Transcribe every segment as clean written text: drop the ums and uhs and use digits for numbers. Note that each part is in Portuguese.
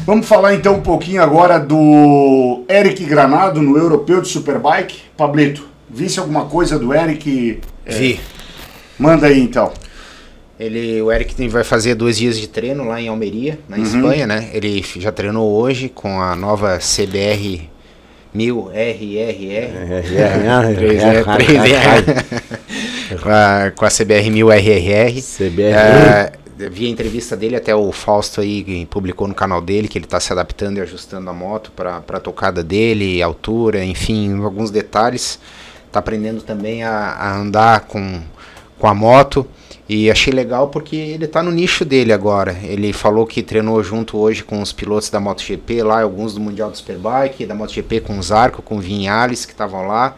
Vamos falar então um pouquinho agora do Eric Granado no Europeu de Superbike. Pablito, visse alguma coisa do Eric? Vi. Manda aí então. O Eric vai fazer 2 dias de treino lá em Almeria, na Espanha, né? Ele já treinou hoje com a nova CBR 1000 RRR. Com a CBR 1000 RRR. Vi a entrevista dele, até o Fausto aí publicou no canal dele que ele está se adaptando e ajustando a moto para a tocada dele, altura, enfim, alguns detalhes. Está aprendendo também a andar com a moto. E achei legal porque ele tá no nicho dele agora. Ele falou que treinou junto hoje com os pilotos da MotoGP lá, alguns do Mundial do Superbike, da MotoGP com o Zarco, com o Vinhales, que estavam lá.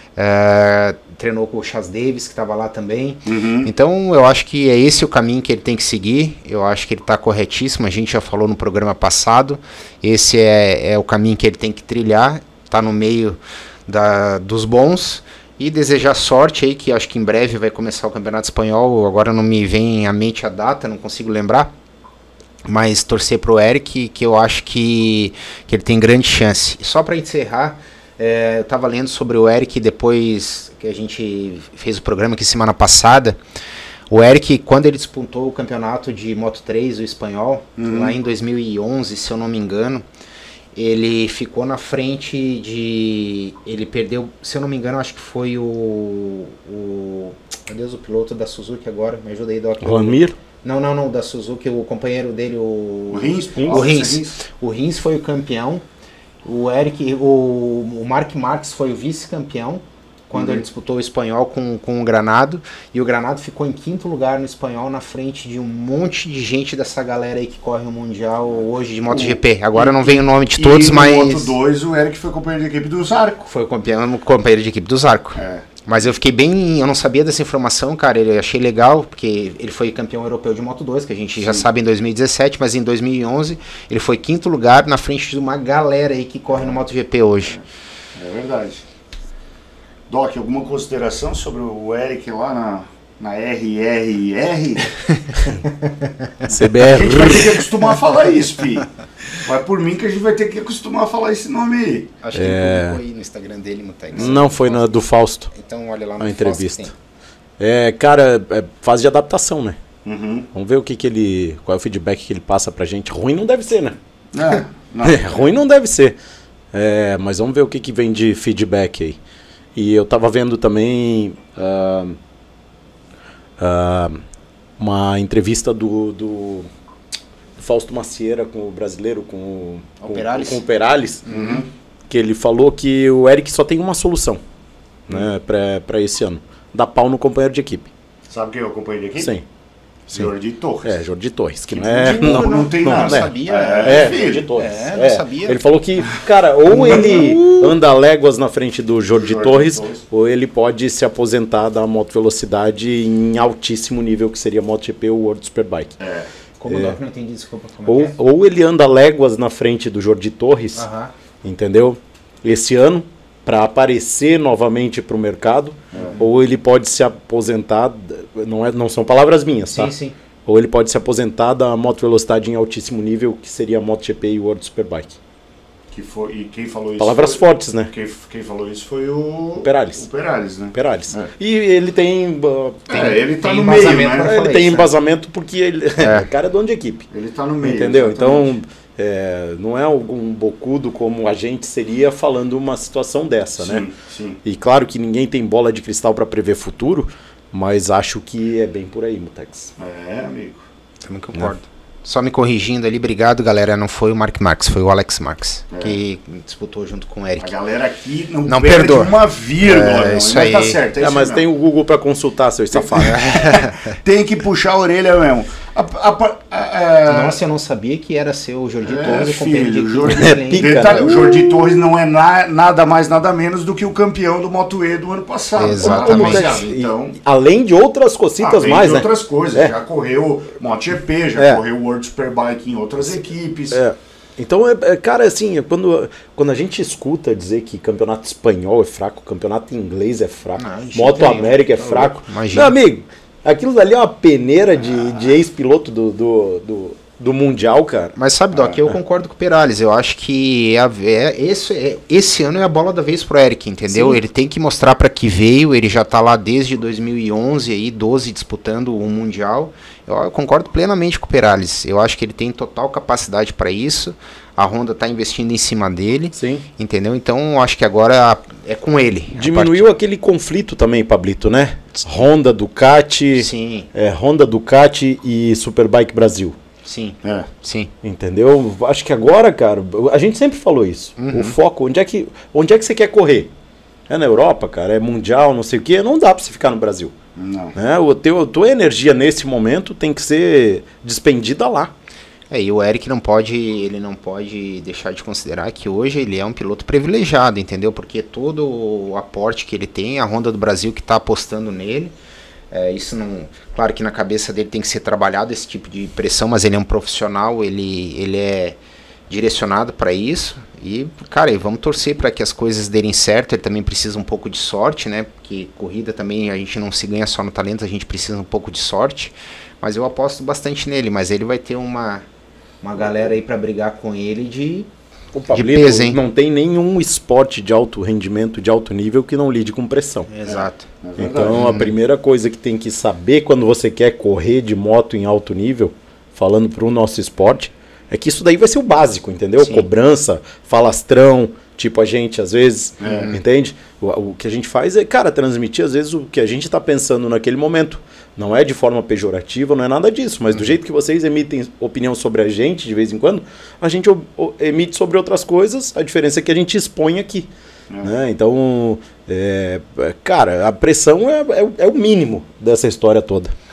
Treinou com o Chas Davis, que estava lá também. Então eu acho que é esse o caminho que ele tem que seguir. Eu acho que ele está corretíssimo, a gente já falou no programa passado. Esse é o caminho que ele tem que trilhar, tá no meio dos bons. E desejar sorte aí, que acho que em breve vai começar o Campeonato Espanhol. Agora não me vem à mente a data, não consigo lembrar. Mas torcer pro Eric, que eu acho que ele tem grande chance. E só para encerrar, eu estava lendo sobre o Eric depois que a gente fez o programa aqui semana passada. O Eric, quando ele disputou o campeonato de Moto3, o espanhol, lá em 2011, se eu não me engano, ele ficou na frente ele perdeu, se eu não me engano, acho que foi meu Deus, o piloto da Suzuki agora, me ajuda aí, Doc. O Ramiro? Não, da Suzuki, o companheiro dele, o Rins. O Rins foi o campeão, o Eric, o Marc Marques foi o vice-campeão, quando ele disputou o espanhol com o Granado, e o Granado ficou em 5º lugar no espanhol, na frente de um monte de gente dessa galera aí que corre o Mundial hoje de MotoGP. Agora não vem o nome de todos, mas... no Moto2 o Eric foi companheiro de equipe do Zarco. Foi o companheiro de equipe do Zarco. Mas eu fiquei eu não sabia dessa informação, cara, eu achei legal, porque ele foi campeão europeu de Moto2, que a gente já sabe em 2017, mas em 2011 ele foi 5º lugar na frente de uma galera aí que corre no MotoGP hoje. É verdade. Doc, alguma consideração sobre o Eric lá na RRR? CBR. A gente vai ter que acostumar a falar isso, fi. Vai por mim que a gente vai ter que acostumar a falar esse nome aí. Acho que ele publicou aí no Instagram dele, Mutex. Não, foi do Fausto. Então olha lá no entrevista. Cara, fase de adaptação, né? Vamos ver qual é o feedback que ele passa pra gente. Ruim não deve ser, né? Não. Ruim não deve ser. Mas vamos ver o que vem de feedback aí. E eu estava vendo também uma entrevista do Fausto Macieira com o brasileiro, com o Perales, que ele falou que o Eric só tem uma solução, né, para esse ano: dar pau no companheiro de equipe. Sabe quem é o companheiro de equipe? Sim. Jordi Torres. Jordi Torres, que não tem nada. Não sabia. Jordi Torres. Não sabia. Ele falou que, cara, ou ele anda léguas na frente do Jordi Torres, ou ele pode se aposentar da moto velocidade em altíssimo nível, que seria MotoGP ou World Superbike. Como o Doc não entendi, desculpa. Ou ele anda léguas na frente do Jordi Torres, entendeu? Esse ano, para aparecer novamente para o mercado, ou ele pode se aposentar, não são palavras minhas, tá? Sim. Ou ele pode se aposentar da moto velocidade em altíssimo nível, que seria a MotoGP e World Superbike. E quem falou isso? Palavras fortes, né? Quem falou isso foi o Perales. O Perales, né? Perales. E ele tem... ele tá no meio, né? Ele tem embasamento porque ele o cara é dono de equipe. Ele tá no meio. Entendeu? Exatamente. Então... não é um bocudo como a gente seria falando uma situação dessa, né? Sim. E claro que ninguém tem bola de cristal para prever futuro, mas acho que é bem por aí, Mutex. Amigo. Também concordo. Só me corrigindo ali, obrigado, galera. Não foi o Marc Marques, foi o Alex Marques, que disputou junto com o Eric. A galera aqui não perde perdoa uma vírgula, isso aí. Tá certo. Mas tem o Google para consultar, seu safado. Tem que puxar a orelha mesmo. Nossa, eu não sabia que era ser o Jordi Torres, o companheiro de equipe. O Jordi Torres não é nada mais, nada menos do que o campeão do Moto E do ano passado. Exatamente. Então, além de outras cocitas mais, né? outras coisas. Já correu MotoGP, já correu World Superbike em outras equipes. Então, cara, assim, quando a gente escuta dizer que campeonato espanhol é fraco, campeonato inglês é fraco, Moto América é fraco, meu amigo, aquilo dali é uma peneira de ex-piloto do do Mundial, cara. Mas sabe, Doc, eu concordo com o Perales. Eu acho que esse ano é a bola da vez pro Eric, entendeu? Sim. Ele tem que mostrar para que veio. Ele já tá lá desde 2011, aí, 12 disputando o Mundial. Eu concordo plenamente com o Perales. Eu acho que ele tem total capacidade para isso. A Honda tá investindo em cima dele. Sim. Entendeu? Então, eu acho que agora é com ele. Diminuiu aquele conflito também, Pablito, né? Honda, Ducati. Sim. Honda, Ducati e Superbike Brasil. Sim. Sim. Entendeu? Acho que agora, cara, a gente sempre falou isso. O foco, onde é que você quer correr? É na Europa, cara? É mundial, não sei o quê. Não dá pra você ficar no Brasil. Não. A tua energia nesse momento tem que ser despendida lá. E o Eric não pode deixar de considerar que hoje ele é um piloto privilegiado, entendeu? Porque todo o aporte que ele tem, a Honda do Brasil que está apostando nele, isso não... Claro que na cabeça dele tem que ser trabalhado esse tipo de pressão, mas ele é um profissional, ele é direcionado para isso. E, cara, vamos torcer para que as coisas derem certo. Ele também precisa um pouco de sorte, né? Porque corrida também a gente não se ganha só no talento, a gente precisa um pouco de sorte. Mas eu aposto bastante nele, mas ele vai ter uma galera aí para brigar com ele de peso, hein? Não tem nenhum esporte de alto rendimento, de alto nível que não lide com pressão. Exato. Então a primeira coisa que tem que saber quando você quer correr de moto em alto nível, falando para o nosso esporte, é que isso daí vai ser o básico, entendeu? Sim. Cobrança, falastrão, tipo a gente às vezes, entende? O que a gente faz é, cara, transmitir às vezes o que a gente está pensando naquele momento. Não é de forma pejorativa, não é nada disso, mas do jeito que vocês emitem opinião sobre a gente de vez em quando, a gente emite sobre outras coisas, a diferença é que a gente expõe aqui. Né? Então, cara, a pressão é o mínimo dessa história toda.